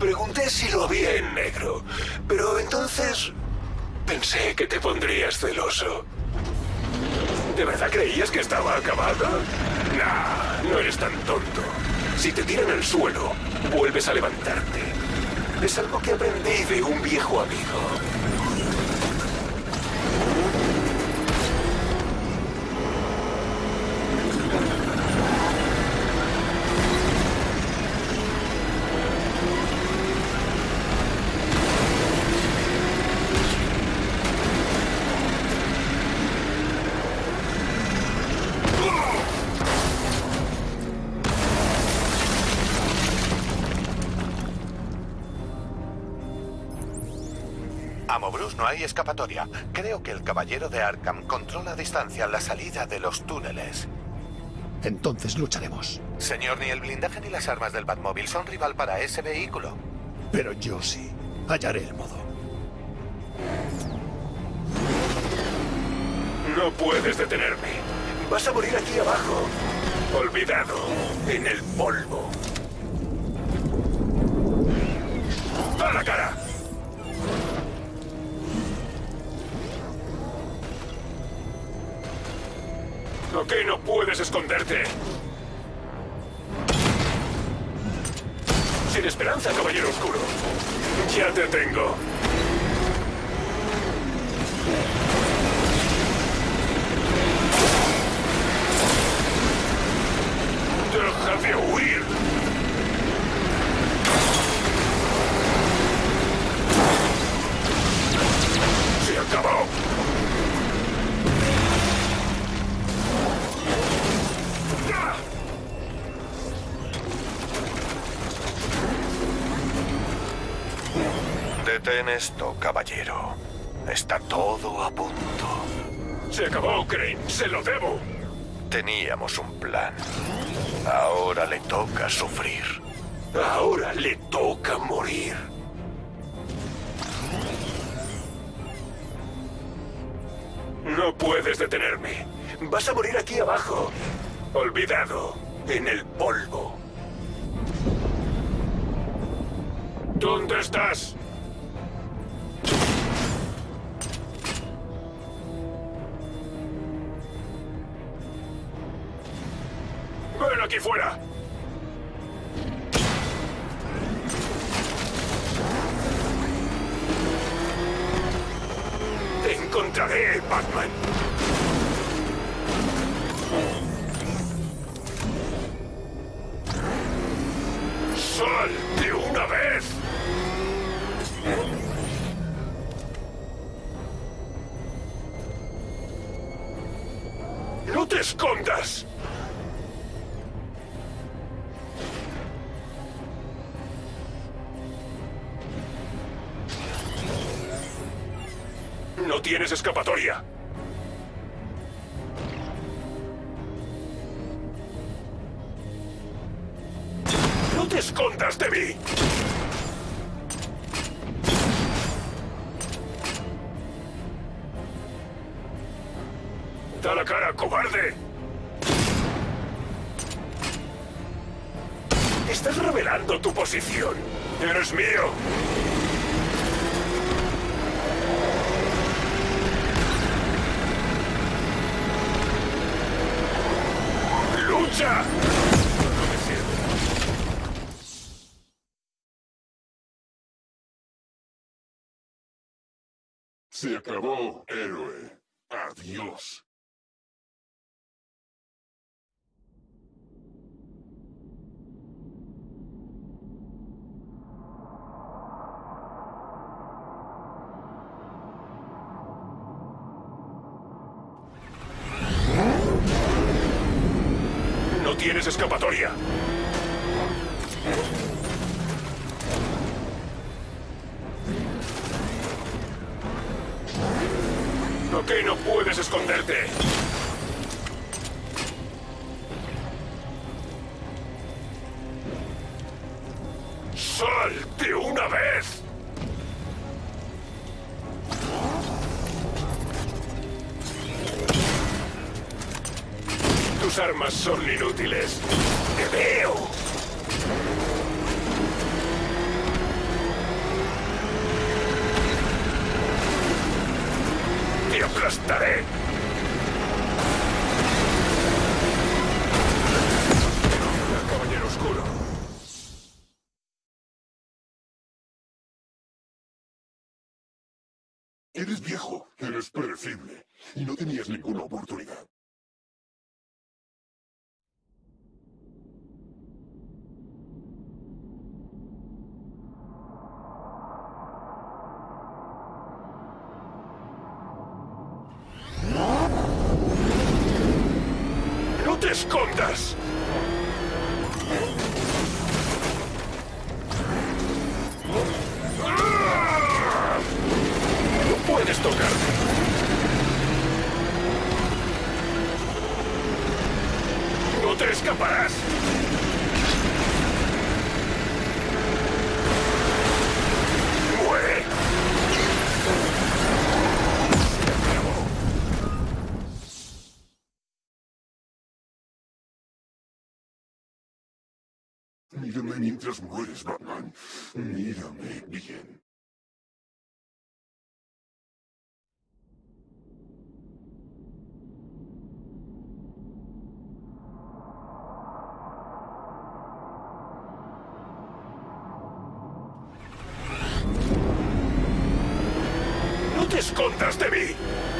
Pregunté si lo había en negro, pero entonces pensé que te pondrías celoso. ¿De verdad creías que estaba acabada? Nah, no eres tan tonto. Si te tiran al suelo, vuelves a levantarte. Es algo que aprendí de un viejo amigo. Amo Bruce, no hay escapatoria. Creo que el caballero de Arkham controla a distancia la salida de los túneles. Entonces lucharemos. Señor, ni el blindaje ni las armas del Batmóvil son rival para ese vehículo. Pero yo sí. Hallaré el modo. No puedes detenerme. Vas a morir aquí abajo. Olvidado. En el polvo. ¡A la cara! ¿O qué no puedes esconderte? Sin esperanza, caballero oscuro. Ya te tengo. ¡Deja de huir! ¡Se acabó! Detén esto, caballero. Está todo a punto. ¡Se acabó, Crane! ¡Se lo debo! Teníamos un plan. Ahora le toca sufrir. Ahora le toca morir. No puedes detenerme. Vas a morir aquí abajo. Olvidado. En el polvo. ¿Dónde estás? ¡Ven aquí fuera! Te encontraré, Batman. ¡Sal de una vez! ¡No te escondas! No tienes escapatoria. ¡No te escondas de mí! ¡Da la cara, cobarde! Estás revelando tu posición. ¡Eres mío! ¡Lucha! No me sirve. Se acabó, héroe. Adiós. No tienes escapatoria. ¿Por qué no puedes esconderte? ¡Sal de una vez! Tus armas son inútiles. ¡Te veo! aplastaré! Caballero Oscuro. Eres viejo, eres predecible, y no tenías ninguna oportunidad. ¡No te escondas! ¡No puedes tocarme! ¡No te escaparás! ¡Muere! Se acabó. Mírame mientras mueres, Batman. Mírame bien. ¡No te escondas de mí!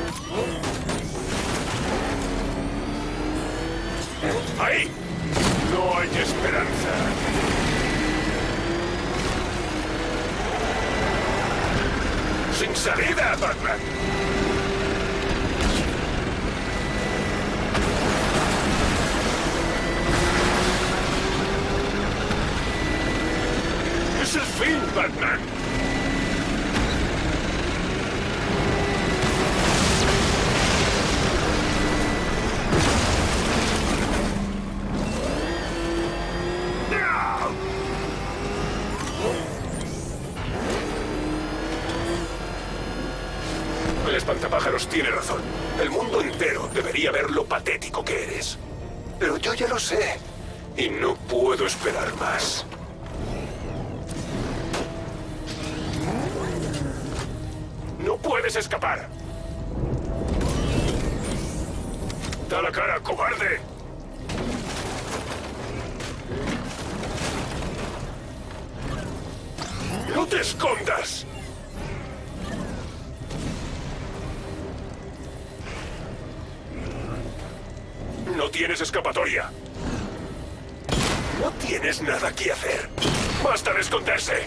¡Ahí! No hay esperanza. ¡Sin salida, Batman! ¡Es el fin, Batman! El espantapájaros tiene razón. El mundo entero debería ver lo patético que eres. Pero yo ya lo sé. Y no puedo esperar más. ¡No puedes escapar! ¡Da la cara, cobarde! ¡No te escondas! No tienes escapatoria. No tienes nada que hacer. ¡Basta de esconderse!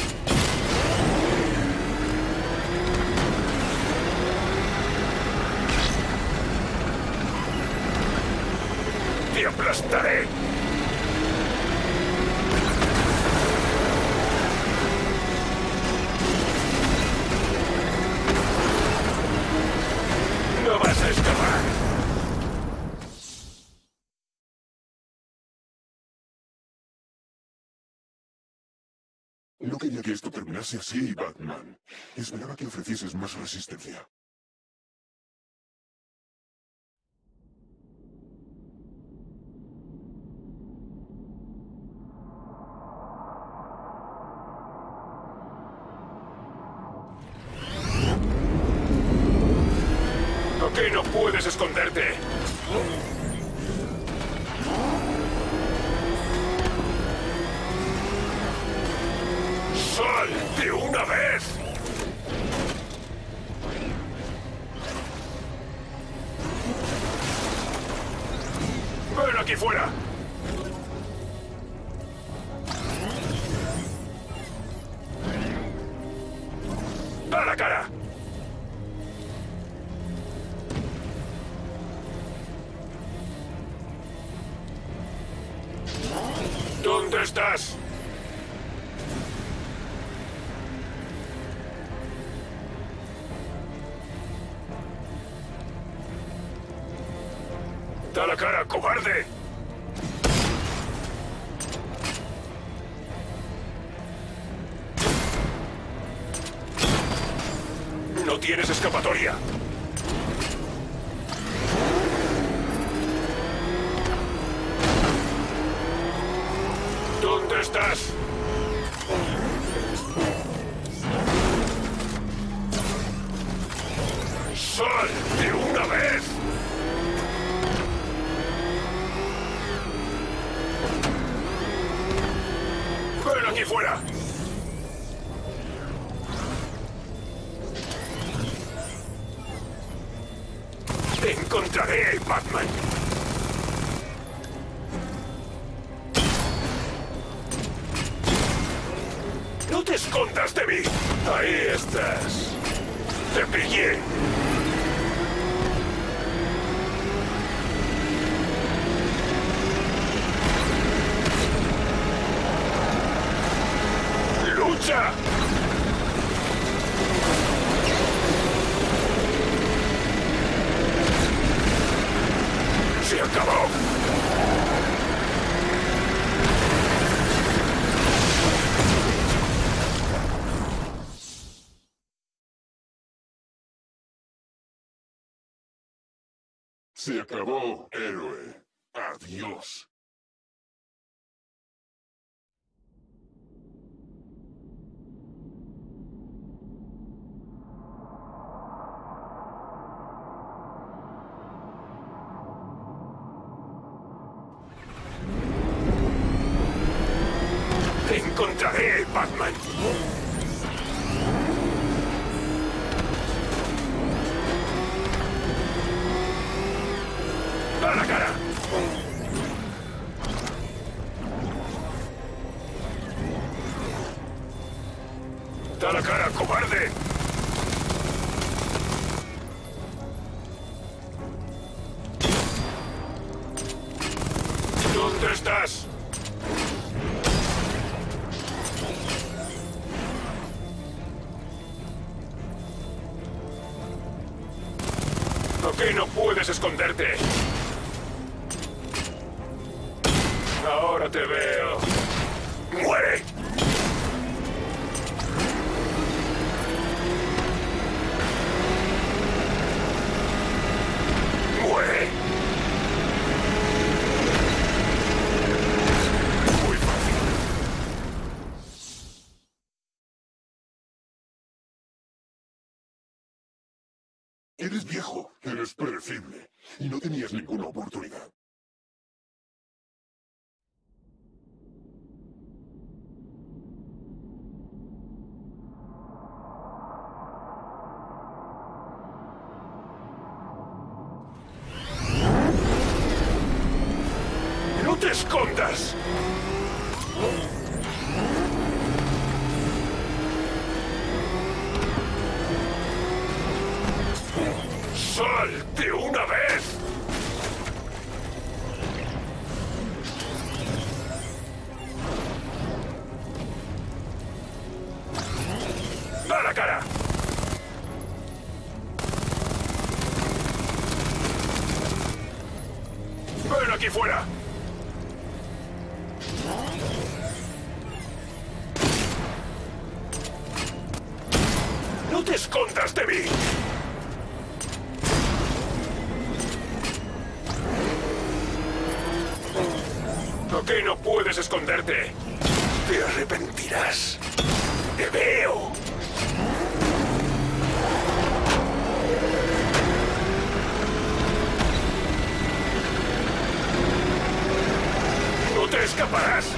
¡Te aplastaré! ¡No vas a escapar! No quería que esto terminase así, Batman. Esperaba que ofrecieses más resistencia. ¿Por qué no puedes esconderte? ¡Sal de una vez! ¡Ven aquí fuera! ¡A la cara! ¿Dónde estás? ¡Da la cara, cobarde! No tienes escapatoria. ¿Dónde estás? ¡Sal fuera! ¡Te encontraré, Batman! ¡No te escondas de mí! ¡Ahí estás! ¡Te pillé! ¡Lucha! ¡Se acabó! Se acabó, héroe. Adiós. ¡Te encontraré, Batman! ¡A la cara! ¡Da la cara, cobarde! ¿Dónde estás? ¿Por qué no puedes esconderte? Ahora te veo. ¡Muere! ¡Muere! Muy fácil. Eres viejo, eres predecible, y no tenías ninguna oportunidad. ¡No te escondas! ¡Sal de una vez! ¡A la cara! ¡Ven aquí fuera! ¡No te escondas de mí! ¿Por qué no puedes esconderte? Te arrepentirás. ¡Te veo! ¡No te escaparás!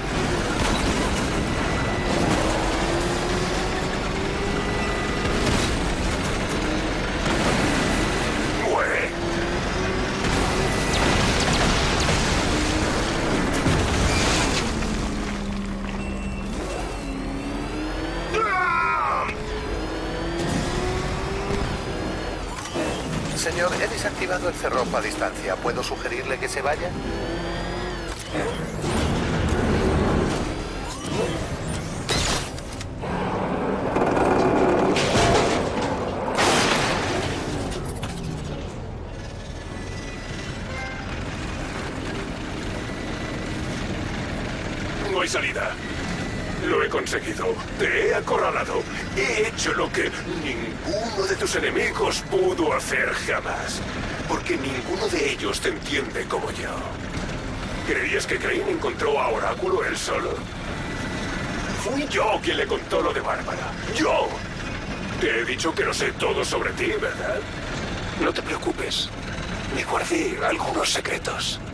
¡Muere! Señor, he desactivado el cerrojo a distancia. ¿Puedo sugerirle que se vaya? No hay salida. Lo he conseguido. Te he acorralado. He hecho lo que ninguno de tus enemigos pudo hacer jamás. Porque ninguno de ellos te entiende como yo. ¿Creías que Crane encontró a Oráculo él solo? Fui yo quien le contó lo de Bárbara. ¡Yo! Te he dicho que lo sé todo sobre ti, ¿verdad? No te preocupes. Me guardé algunos secretos.